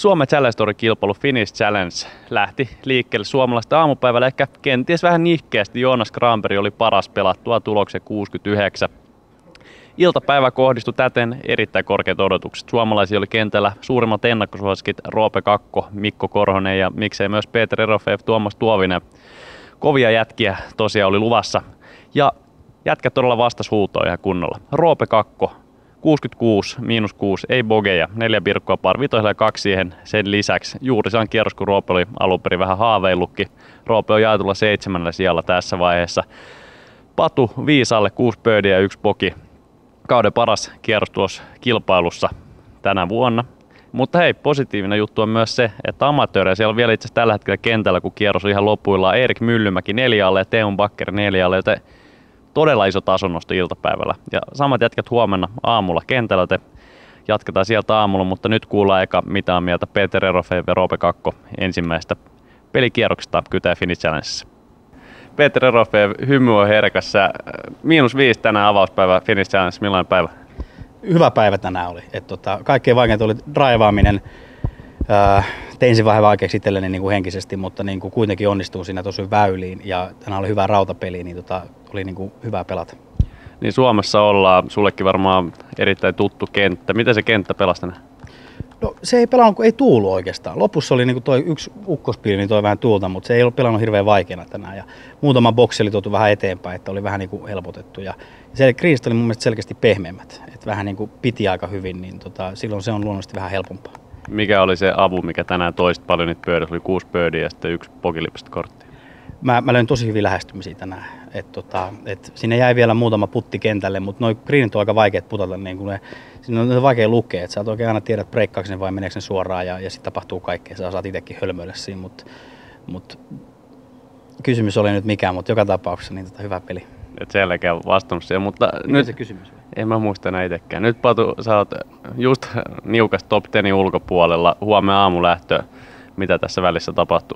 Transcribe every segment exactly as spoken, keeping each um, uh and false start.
Suomen Challenge Tour-kilpailu Finnish Challenge lähti liikkeelle suomalaisten aamupäivällä. Ehkä kenties vähän nihkeästi Joonas Granberg oli paras pelattua tuloksen kuusikymmentäyhdeksän. Iltapäivä kohdistui täten erittäin korkeat odotukset. Suomalaisia oli kentällä suurimmat ennakkosuosikit Roope Kakko, Mikko Korhonen ja miksei myös Peter Erofeev, Tuomas Tuovinen. Kovia jätkiä tosiaan oli luvassa ja jätkät todella vastas huutoon ihan kunnolla. Roope Kakko, kuusikymmentäkuusi, miinus kuusi, ei bogeja, neljä birkkoa par vitoisella ja kaksi siihen sen lisäksi. Juuri se kierros, kun Roope oli alun perin vähän haaveillutkin. Roope on jaetulla seitsemännellä sijalla tässä vaiheessa. Patu viisi alle, kuusi birdiä ja yksi bogi. Kauden paras kierros tuossa kilpailussa tänä vuonna. Mutta hei, positiivinen juttu on myös se, että amatöörejä siellä on vielä itse asiassa tällä hetkellä kentällä, kun kierros on ihan lopuillaan. Erik Myllymäki neljä alle ja Teemu Bakker neljä alle, joten todella iso tasonnosto iltapäivällä. Ja samat jätkät huomenna aamulla kentällä, te jatketaan sieltä aamulla, mutta nyt kuullaan eka mitä on mieltä Peter Erofeev ja Roope Kakko ensimmäistä pelikierroksesta Kytää Finnish Challengessa. Peter Erofeev, hymy on herkässä. Miinus viisi tänään avauspäivä Finnish Challenge, millainen päivä? Hyvä päivä tänään oli. Et tota, kaikkein vaikeinta oli draivaaminen. Ää, tein sen vähän vaikeaksi itselleni niin kuin henkisesti, mutta niin kuin kuitenkin onnistuu siinä tosi väyliin ja tänään oli hyvä rautapeli, niin tota, oli niin kuin hyvä pelata. Niin Suomessa ollaan, sullekin varmaan erittäin tuttu kenttä. Miten se kenttä pelasi tänään? No se ei pelannut, kun ei tuulu oikeastaan. Lopussa oli niin kuin toi yksi ukkospiiri, niin toi vähän tuulta, mutta se ei ollut pelannut hirveän vaikeana tänään. Ja muutama boksi oli tuotu vähän eteenpäin, että oli vähän niin kuin helpotettu. Ja se greensit oli mun mielestä selkeästi pehmeämmät, että vähän niin kuin piti aika hyvin, niin tota, silloin se on luonnollisesti vähän helpompaa. Mikä oli se avu, mikä tänään toisit paljon niitä birdiä? Oli kuusi birdiä ja sitten yksi bogilipsistä korttia. Mä, mä löin tosi hyvin lähestymisiä tänään. Et tota, et sinne jäi vielä muutama putti kentälle, mutta noi greenit on aika vaikeat putata. Niin kun ne, siinä on vaikea lukea, että sä et oikein aina tiedä, että breikkaako ne vai meneekö ne suoraan ja, ja sitten tapahtuu kaikkea. Sä saat itsekin hölmöillä siinä, mutta mut, kysymys oli nyt mikään, mutta joka tapauksessa niin tota, hyvä peli. Et selkeä vastannut siihen, mutta mikä nyt se kysymys? En mä muista enää itsekään. Nyt Patu, sä oot just niukasta top kymmenen ulkopuolella, huomenna aamulähtö. Mitä tässä välissä tapahtuu?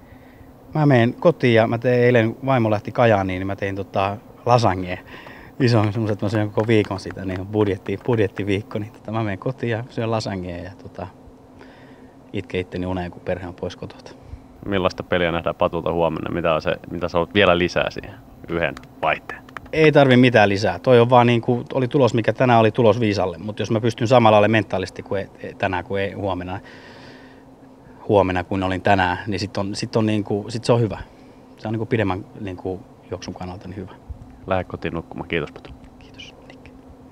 Mä menen kotiin ja mä tein eilen, vaimo lähti Kajaaniin, niin mä tein tota lasagnea. Iso semmoset, mä syön koko viikon sitä, niin budjetti, budjettiviikko, niin tota, mä menen kotiin ja syön lasagnea ja tota, itke itteni uneen, kun perhe on pois kotota. Millaista peliä nähdään Patulta huomenna? Mitä, on se, mitä sä olet vielä lisää siihen yhden vaihteen? Ei tarvi mitään lisää. Toi on vaan niin kuin, oli tulos, mikä tänään oli tulos viisalle, mutta jos mä pystyn samalla lailla mentaalisesti kuin ei, tänään kuin ei huomenna, huomenna kuin olin tänään, niin sit, on, sit, on niin kuin, sit se on hyvä. Se on niin kuin pidemmän niin kuin juoksun kannalta niin hyvä. Lähde kotiin nukkumaan. Kiitos Patu. Kiitos. Nikke.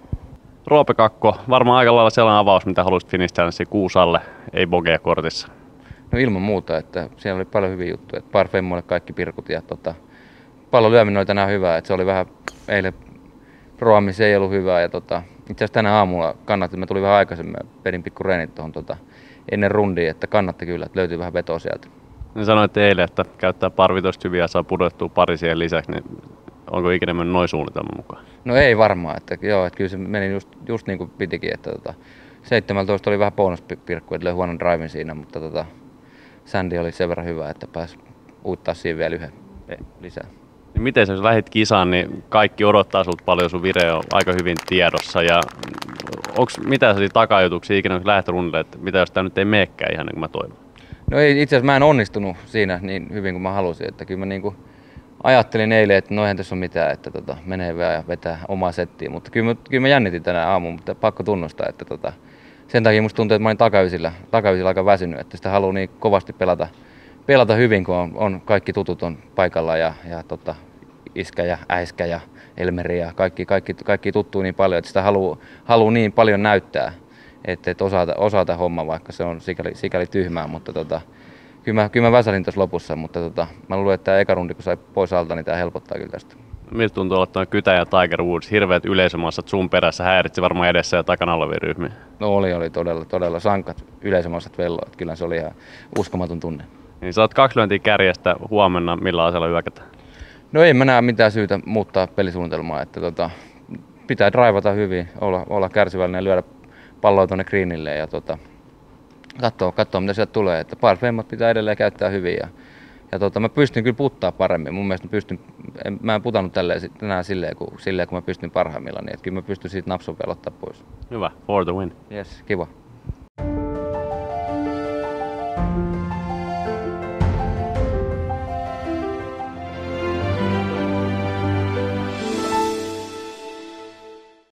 Roope Kakko, varmaan aika lailla sellainen avaus, mitä haluaisit Finnish Challengeen kuusi alle, ei bogeja kortissa. No ilman muuta, että siellä oli paljon hyviä juttuja. Par femmoille kaikki pirkut ja tota, pallon lyöminen oli tänään hyvää, että se oli vähän, eilen roamis ei ollut hyvää ja tota, itse asiassa tänä aamulla kannatti, mä tulin vähän aikaisemmin ja pedin pikku reenit tuohon tota, ennen rundia, että kannatti kyllä, että löytyi vähän vetoa sieltä. Niin sanoit eilen, että käyttää par vitoista hyviä ja saa pudottua pari siihen lisäksi, niin onko ikinä mennyt noin suunnitelman mukaan? No ei varmaan, että joo, että kyllä se meni just, just niin kuin pitikin, että tota, seitsemäntoista oli vähän bonuspirkku, että löi huonon drivin siinä, mutta tota, Sandy oli sen verran hyvä, että pääsi uittaa siihen vielä yhden lisää. Niin miten sä, jos lähdit kisaan, niin kaikki odottaa sulta paljon, sun vire on aika hyvin tiedossa. Ja onks mitä sellaisia takajutuksia ikinä, kun lähdet rundille, että mitä jos tää nyt ei meekään ihan niin kuin mä toivon? No ei, itse asiassa mä en onnistunut siinä niin hyvin kuin mä halusin, että kyllä mä niinku ajattelin eilen, että no eihän tässä ole mitään, että tota, menee vähän ja vetää omaa settiä, mutta kyllä mä, kyllä mä jännitin tänään aamuun, mutta pakko tunnustaa, että tota, sen takia musta tuntuu, että mä olin takaysillä, takaysillä aika väsynyt, että sitä haluaa niin kovasti pelata, pelata hyvin, kun on, on kaikki tutut on paikalla ja, ja tota, Iskä ja Äiskä ja Elmeri ja kaikki, kaikki, kaikki tuttuu niin paljon, että sitä haluaa, haluaa niin paljon näyttää, että et osata, osata homma, vaikka se on sikäli, sikäli tyhmää, mutta tota, kyllä, mä, kyllä mä väsäsin tuossa lopussa, mutta tota, mä luulen, että tämä eka rundi, kun sai pois alta, niin tämä helpottaa kyllä tästä. Miltä tuntuu olla tuon Kytä ja Tiger Woods, hirveät yleisömassat sun perässä, häiritsi varmaan edessä ja takana olevia ryhmiä? No oli, oli todella, todella sankat yleisömassat velloa, että kyllä se oli ihan uskomaton tunne. Niin sä oot kaksi lyöntiä kärjestä huomenna, millä aseella hyökätään? No ei mä näe mitään syytä muuttaa pelisuunnitelmaa, että tota, pitää draivata hyvin, olla, olla kärsivällinen ja lyödä palloa tuonne greenille ja tota, katsoa, katsoa mitä sieltä tulee, että par femmat pitää edelleen käyttää hyvin ja, ja tota, mä pystyn kyllä puttaa paremmin, mun mielestä mä, pystyn, en, mä en putannut tälleen, tänään silleen kun, silleen kun mä pystyn parhaimmillaan, niin että kyllä mä pystyn siitä napsun vielä ottaa pois. Hyvä, for the win. Yes, kiva.